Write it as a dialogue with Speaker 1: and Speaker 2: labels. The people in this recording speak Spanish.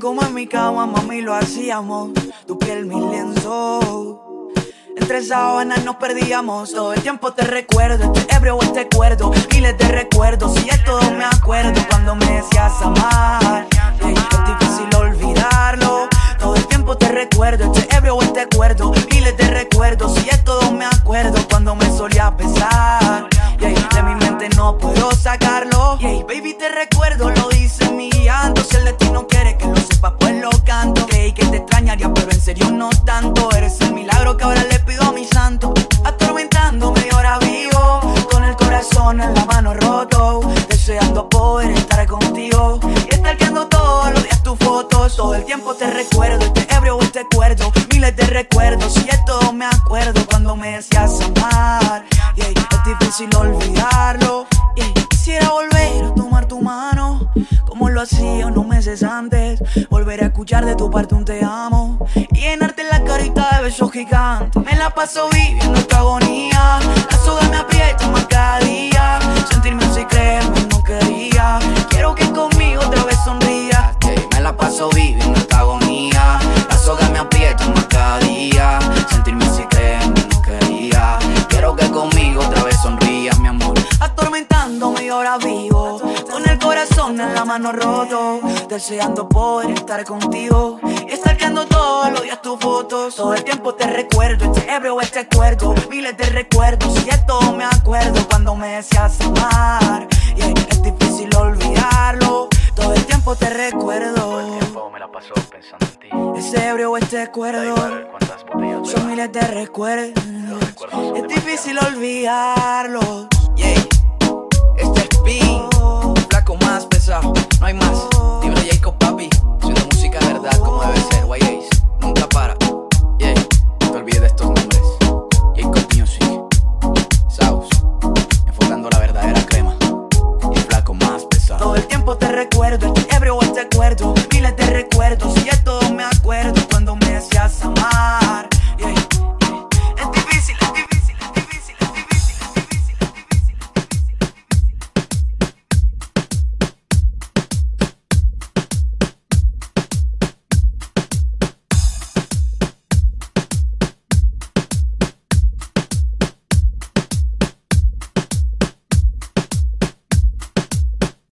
Speaker 1: como en mi cama, mami, lo hacíamos. Tu piel, mi lienzo. Entre sábanas nos perdíamos. Todo el tiempo te recuerdo. Estoy ebrio o te acuerdo. Miles de recuerdos. Y de todo me acuerdo cuando me decías amar. Ey, es difícil olvidarlo. Todo el tiempo te recuerdo. Estoy ebrio o te acuerdo. Miles de recuerdos. Y de todo me acuerdo cuando me solía besar. Ey, de mi mente no puedo sacarlo. Ey, baby, te recuerdo, lo dice mi llanto. Si el destino quiere que lo sepas, pues lo canto. Creí que te extrañaría, pero en serio no tanto. Eres el milagro que ahora le pido a mi santo. Atormentándome y ahora vivo con el corazón en la mano roto, deseando poder estar contigo y stalkeando todos los días tus fotos. Todo el tiempo te recuerdo, este ebrio o te acuerdo. Miles de recuerdos y de todo me acuerdo cuando me decías amar. Yeah, es difícil olvidarlo. Yeah, quisiera volver a tomar tu mano como lo hacía unos meses antes. Volver a escuchar de tu parte un te amo y llenarte la carita de besos gigantes. Me la paso viviendo esta agonía. La soga me aprieta más cada día. Sentirme así, creerme no quería. Quiero que conmigo otra vez sonrías. Okay, me la paso viviendo esta agonía. La soga me aprieta más cada día. Sentirme así, creerme no quería. Quiero que conmigo otra vez sonrías, mi amor. Atormentándome y ahora vivo con el corazón en la mano roto, deseando poder estar contigo y stalkeando todos los días tus fotos. Todo el tiempo te recuerdo, este ebrio o este acuerdo. Miles de recuerdos y de todo me acuerdo cuando me decías amar. Yeah, es difícil olvidarlo. Todo el tiempo te recuerdo.
Speaker 2: Todo el tiempo me la paso pensando en ti.
Speaker 1: Ese ebrio o este
Speaker 2: Da
Speaker 1: acuerdo.
Speaker 2: igual cuántas botellas
Speaker 1: Son miles de recuerdos.